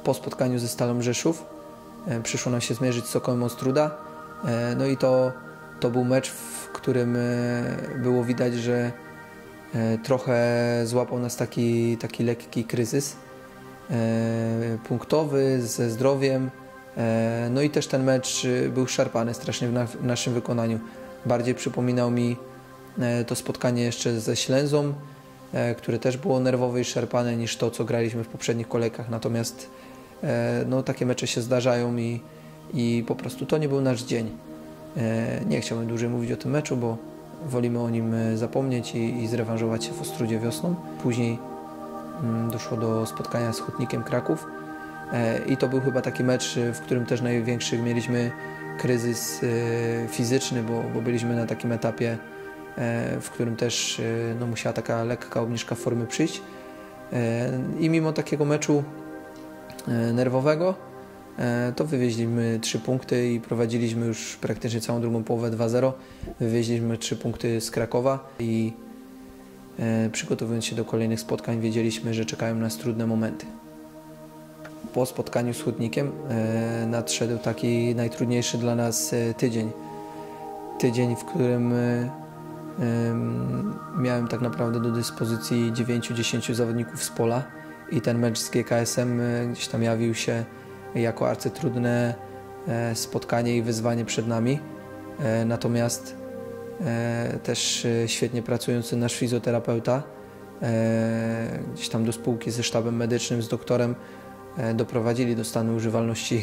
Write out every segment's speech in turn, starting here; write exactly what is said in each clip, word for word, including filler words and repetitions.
po spotkaniu ze Stalą Rzeszów. Przyszło nam się zmierzyć z Sokołem Ostróda. No i to, to był mecz, w którym było widać, że trochę złapał nas taki, taki lekki kryzys punktowy, ze zdrowiem. No i też ten mecz był szarpany strasznie w, na, w naszym wykonaniu. Bardziej przypominał mi to spotkanie jeszcze ze Ślęzą, które też było nerwowe i szarpane niż to, co graliśmy w poprzednich kolejkach. Natomiast no, takie mecze się zdarzają i, i po prostu to nie był nasz dzień. Nie chciałbym dłużej mówić o tym meczu, bo wolimy o nim zapomnieć i, i zrewanżować się w Ostródzie wiosną. Później doszło do spotkania z Hutnikiem Kraków i to był chyba taki mecz, w którym też największy mieliśmy kryzys fizyczny, bo, bo byliśmy na takim etapie, w którym też no, musiała taka lekka obniżka formy przyjść. I mimo takiego meczu nerwowego to wywieźliśmy trzy punkty i prowadziliśmy już praktycznie całą drugą połowę dwa zero. Wywieźliśmy trzy punkty z Krakowa i przygotowując się do kolejnych spotkań wiedzieliśmy, że czekają nas trudne momenty. Po spotkaniu z Hutnikiem nadszedł taki najtrudniejszy dla nas tydzień. Tydzień, w którym miałem tak naprawdę do dyspozycji dziewięciu dziesięciu zawodników z pola i ten mecz z G K S-em gdzieś tam jawił się jako arcytrudne spotkanie i wyzwanie przed nami. Natomiast też świetnie pracujący nasz fizjoterapeuta gdzieś tam do spółki ze sztabem medycznym, z doktorem doprowadzili do stanu używalności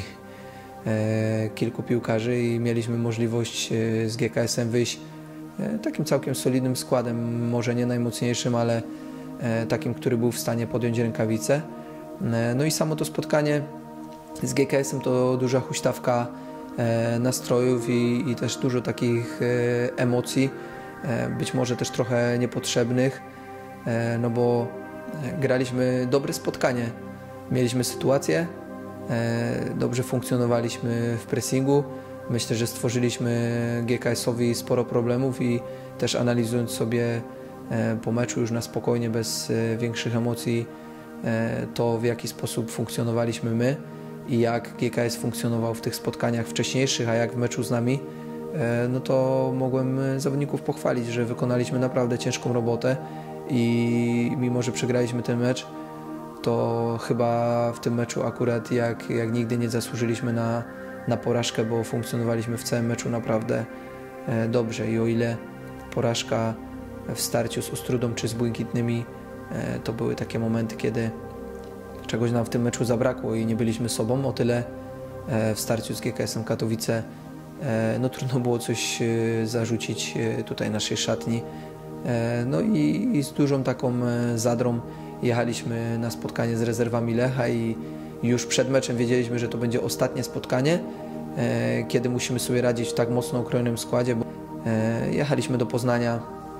kilku piłkarzy i mieliśmy możliwość z G K S-em wyjść takim całkiem solidnym składem, może nie najmocniejszym, ale takim, który był w stanie podjąć rękawice. No i samo to spotkanie z G K S-em to duża huśtawka nastrojów i, i też dużo takich emocji, być może też trochę niepotrzebnych, no bo graliśmy dobre spotkanie. Mieliśmy sytuację, dobrze funkcjonowaliśmy w pressingu. Myślę, że stworzyliśmy G K S-owi sporo problemów i też analizując sobie po meczu już na spokojnie, bez większych emocji, to w jaki sposób funkcjonowaliśmy my i jak G K S funkcjonował w tych spotkaniach wcześniejszych, a jak w meczu z nami, no to mogłem zawodników pochwalić, że wykonaliśmy naprawdę ciężką robotę i mimo, że przegraliśmy ten mecz, to chyba w tym meczu akurat jak, jak nigdy nie zasłużyliśmy na, na porażkę, bo funkcjonowaliśmy w całym meczu naprawdę dobrze i o ile porażka w starciu z Ostródą czy z Błękitnymi to były takie momenty, kiedy czegoś nam w tym meczu zabrakło i nie byliśmy sobą, o tyle w starciu z G K S-em Katowice no trudno było coś zarzucić tutaj naszej szatni. No i, i z dużą taką zadrą jechaliśmy na spotkanie z rezerwami Lecha i już przed meczem wiedzieliśmy, że to będzie ostatnie spotkanie, kiedy musimy sobie radzić w tak mocno okrojonym składzie. Bo jechaliśmy do Poznania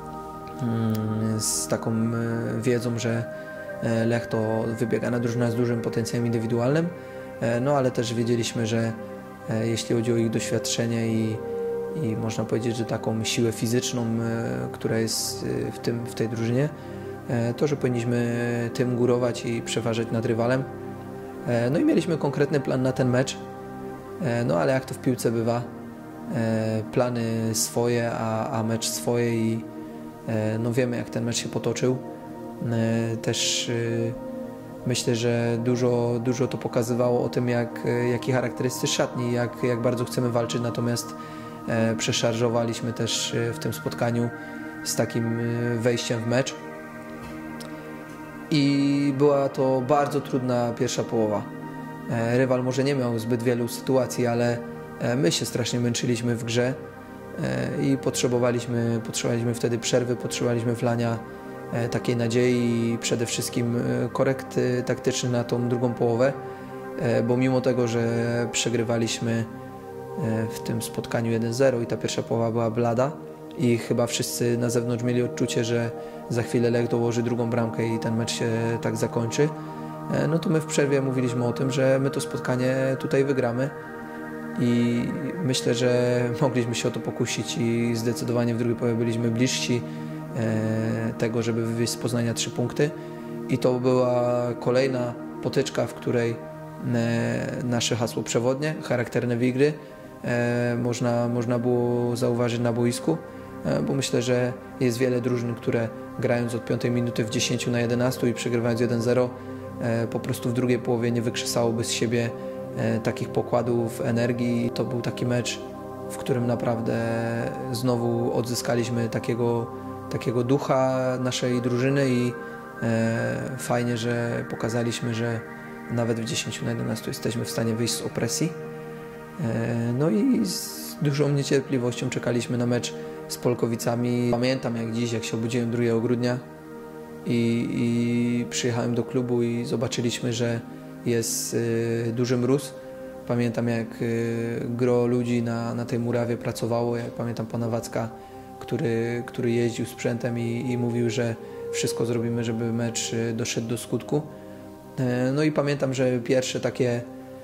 z taką wiedzą, że Lech to wybiegana drużyna z dużym potencjałem indywidualnym, no ale też wiedzieliśmy, że jeśli chodzi o ich doświadczenie i, i można powiedzieć, że taką siłę fizyczną, która jest w, tym, w tej drużynie, to, że powinniśmy tym górować i przeważać nad rywalem. No i mieliśmy konkretny plan na ten mecz, no ale jak to w piłce bywa, plany swoje, a, a mecz swoje i no wiemy, jak ten mecz się potoczył. Też myślę, że dużo, dużo to pokazywało o tym, jak, jaki charakter jest szatni, jak, jak bardzo chcemy walczyć, natomiast przeszarżowaliśmy też w tym spotkaniu z takim wejściem w mecz. I była to bardzo trudna pierwsza połowa. Rywal może nie miał zbyt wielu sytuacji, ale my się strasznie męczyliśmy w grze i potrzebowaliśmy, potrzebowaliśmy wtedy przerwy, potrzebowaliśmy wlania takiej nadziei i przede wszystkim korekt taktyczny na tą drugą połowę, bo mimo tego, że przegrywaliśmy w tym spotkaniu jeden zero i ta pierwsza połowa była blada i chyba wszyscy na zewnątrz mieli odczucie, że za chwilę Lech dołoży drugą bramkę i ten mecz się tak zakończy, no to my w przerwie mówiliśmy o tym, że my to spotkanie tutaj wygramy i myślę, że mogliśmy się o to pokusić i zdecydowanie w drugiej połowie byliśmy bliżsi tego, żeby wywieźć z Poznania trzy punkty i to była kolejna potyczka, w której nasze hasło przewodnie, charakterne wigry, można, można było zauważyć na boisku, bo myślę, że jest wiele drużyn, które grając od piątej minuty w dziesięciu na jedenastu i przegrywając jeden zero, po prostu w drugiej połowie nie wykrzesałoby z siebie takich pokładów energii. To był taki mecz, w którym naprawdę znowu odzyskaliśmy takiego, takiego ducha naszej drużyny i fajnie, że pokazaliśmy, że nawet w dziesięciu na jedenastu jesteśmy w stanie wyjść z opresji. No i z dużą niecierpliwością czekaliśmy na mecz z Polkowicami. Pamiętam jak dziś, jak się obudziłem drugiego grudnia i, i przyjechałem do klubu i zobaczyliśmy, że jest y, duży mróz. Pamiętam jak y, gro ludzi na, na tej murawie pracowało, jak pamiętam pana Wacka, który, który jeździł sprzętem i, i mówił, że wszystko zrobimy, żeby mecz y, doszedł do skutku. Y, no i pamiętam, że pierwsze takie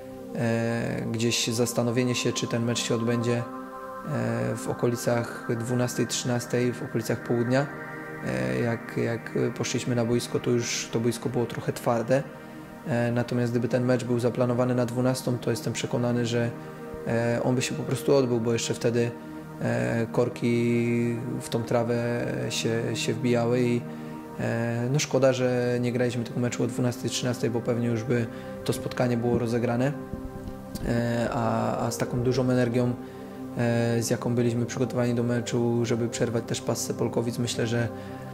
y, gdzieś zastanowienie się, czy ten mecz się odbędzie w okolicach dwunastej trzynastej, w okolicach południa. Jak, jak poszliśmy na boisko, to już to boisko było trochę twarde. Natomiast gdyby ten mecz był zaplanowany na dwunastą, to jestem przekonany, że on by się po prostu odbył, bo jeszcze wtedy korki w tą trawę się, się wbijały i no szkoda, że nie graliśmy tego meczu o dwunastej trzynastej, bo pewnie już by to spotkanie było rozegrane, a, a z taką dużą energią, z jaką byliśmy przygotowani do meczu, żeby przerwać też passę Polkowic, myślę, że,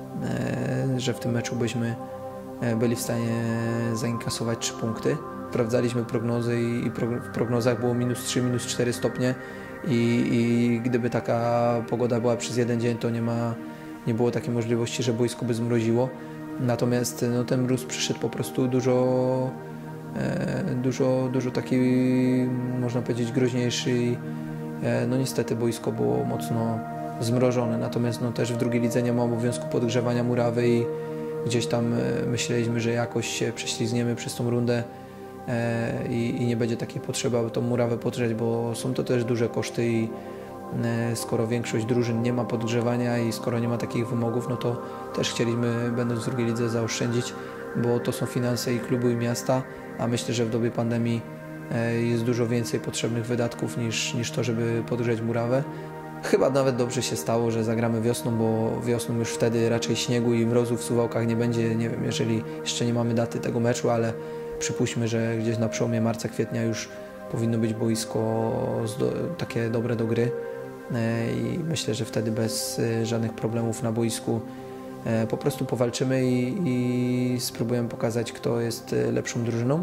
że w tym meczu byśmy byli w stanie zainkasować trzy punkty. Sprawdzaliśmy prognozy i w prognozach było minus trzy, minus cztery stopnie i, i gdyby taka pogoda była przez jeden dzień, to nie, ma, nie było takiej możliwości, że boisko by zmroziło. Natomiast no, ten mróz przyszedł po prostu dużo, dużo, dużo taki, można powiedzieć, groźniejszy i no niestety boisko było mocno zmrożone, natomiast no też w drugiej lidze nie ma obowiązku podgrzewania murawy i gdzieś tam myśleliśmy, że jakoś się prześlizgniemy przez tą rundę i, i nie będzie takiej potrzeby, aby tą murawę podgrzeć, bo są to też duże koszty i skoro większość drużyn nie ma podgrzewania i skoro nie ma takich wymogów, no to też chcieliśmy, będąc w drugiej lidze, zaoszczędzić, bo to są finanse i klubu, i miasta, a myślę, że w dobie pandemii jest dużo więcej potrzebnych wydatków niż, niż to, żeby podgrzeć murawę. Chyba nawet dobrze się stało, że zagramy wiosną, bo wiosną już wtedy raczej śniegu i mrozu w Suwałkach nie będzie. Nie wiem, jeżeli jeszcze nie mamy daty tego meczu, ale przypuśćmy, że gdzieś na przełomie marca, kwietnia już powinno być boisko do, takie dobre do gry i myślę, że wtedy bez żadnych problemów na boisku po prostu powalczymy i, i spróbujemy pokazać, kto jest lepszą drużyną.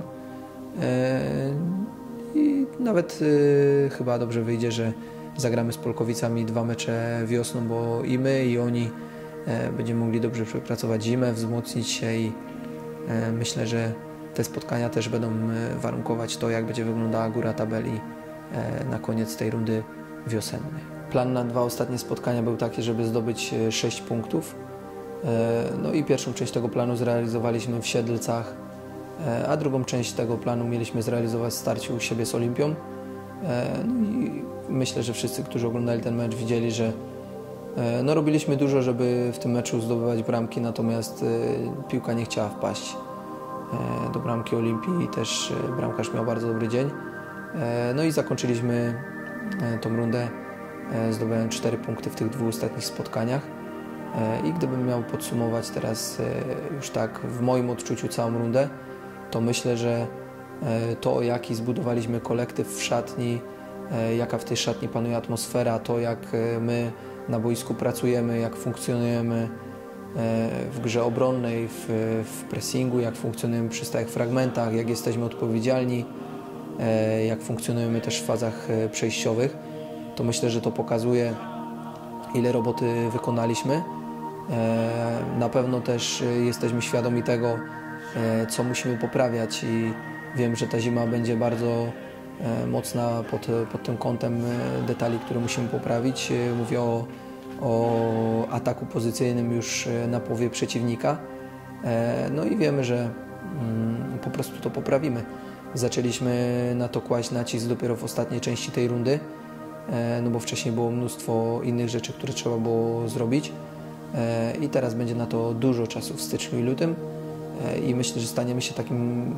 I nawet chyba dobrze wyjdzie, że zagramy z Polkowicami dwa mecze wiosną, bo i my, i oni będziemy mogli dobrze przepracować zimę, wzmocnić się i myślę, że te spotkania też będą warunkować to, jak będzie wyglądała góra tabeli na koniec tej rundy wiosennej. Plan na dwa ostatnie spotkania był taki, żeby zdobyć sześć punktów. No i pierwszą część tego planu zrealizowaliśmy w Siedlcach, a drugą część tego planu mieliśmy zrealizować w starciu u siebie z Olimpią. No i myślę, że wszyscy, którzy oglądali ten mecz, widzieli, że no, robiliśmy dużo, żeby w tym meczu zdobywać bramki, natomiast piłka nie chciała wpaść do bramki Olimpii i też bramkarz miał bardzo dobry dzień. No i zakończyliśmy tą rundę, zdobywając cztery punkty w tych dwóch ostatnich spotkaniach. I gdybym miał podsumować teraz już tak w moim odczuciu całą rundę, to myślę, że to, jaki zbudowaliśmy kolektyw w szatni, jaka w tej szatni panuje atmosfera, to jak my na boisku pracujemy, jak funkcjonujemy w grze obronnej, w, w pressingu, jak funkcjonujemy przy stałych fragmentach, jak jesteśmy odpowiedzialni, jak funkcjonujemy też w fazach przejściowych, to myślę, że to pokazuje, ile roboty wykonaliśmy. Na pewno też jesteśmy świadomi tego, co musimy poprawiać i wiem, że ta zima będzie bardzo mocna pod, pod tym kątem detali, które musimy poprawić. Mówię o, o ataku pozycyjnym już na połowie przeciwnika. No i wiemy, że po prostu to poprawimy. Zaczęliśmy na to kłaść nacisk dopiero w ostatniej części tej rundy, no bo wcześniej było mnóstwo innych rzeczy, które trzeba było zrobić i teraz będzie na to dużo czasu w styczniu i lutym i myślę, że staniemy się takim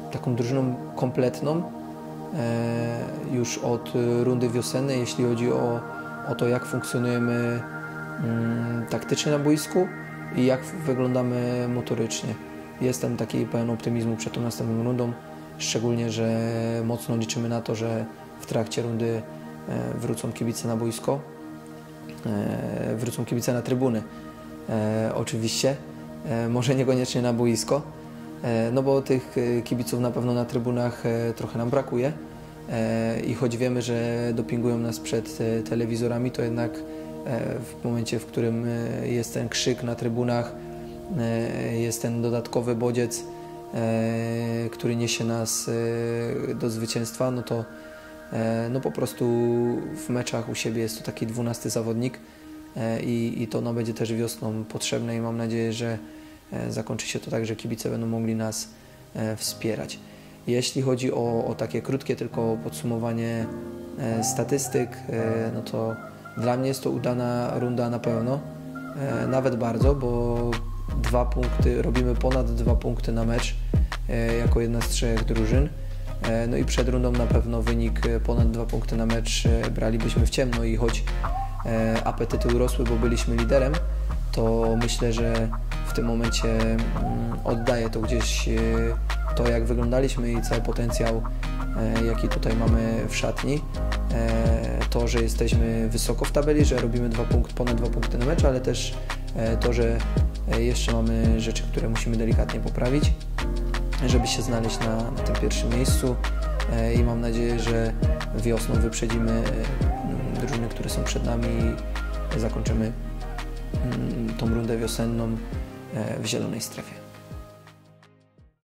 taką drużyną kompletną już od rundy wiosennej, jeśli chodzi o, o to, jak funkcjonujemy taktycznie na boisku i jak wyglądamy motorycznie. Jestem taki pełen optymizmu przed tą następną rundą, szczególnie, że mocno liczymy na to, że w trakcie rundy wrócą kibice na boisko, wrócą kibice na trybuny. Oczywiście, może niekoniecznie na boisko, no bo tych kibiców na pewno na trybunach trochę nam brakuje i choć wiemy, że dopingują nas przed telewizorami, to jednak w momencie, w którym jest ten krzyk na trybunach, jest ten dodatkowy bodziec, który niesie nas do zwycięstwa, no to no po prostu w meczach u siebie jest to taki dwunasty zawodnik i, i to no, będzie też wiosną potrzebne i mam nadzieję, że zakończy się to tak, że kibice będą mogli nas wspierać. Jeśli chodzi o, o takie krótkie tylko podsumowanie statystyk, no to dla mnie jest to udana runda na pewno, nawet bardzo, bo dwa punkty, robimy ponad dwa punkty na mecz jako jedna z trzech drużyn. No i przed rundą na pewno wynik ponad dwa punkty na mecz bralibyśmy w ciemno i choć apetyty urosły, bo byliśmy liderem, to myślę, że w tym momencie oddaje to gdzieś to, jak wyglądaliśmy i cały potencjał, jaki tutaj mamy w szatni. To, że jesteśmy wysoko w tabeli, że robimy dwa punkty, ponad dwa punkty na mecz, ale też to, że jeszcze mamy rzeczy, które musimy delikatnie poprawić, żeby się znaleźć na, na tym pierwszym miejscu i mam nadzieję, że wiosną wyprzedzimy drużyny, które są przed nami i zakończymy tą rundę wiosenną w zielonej strefie.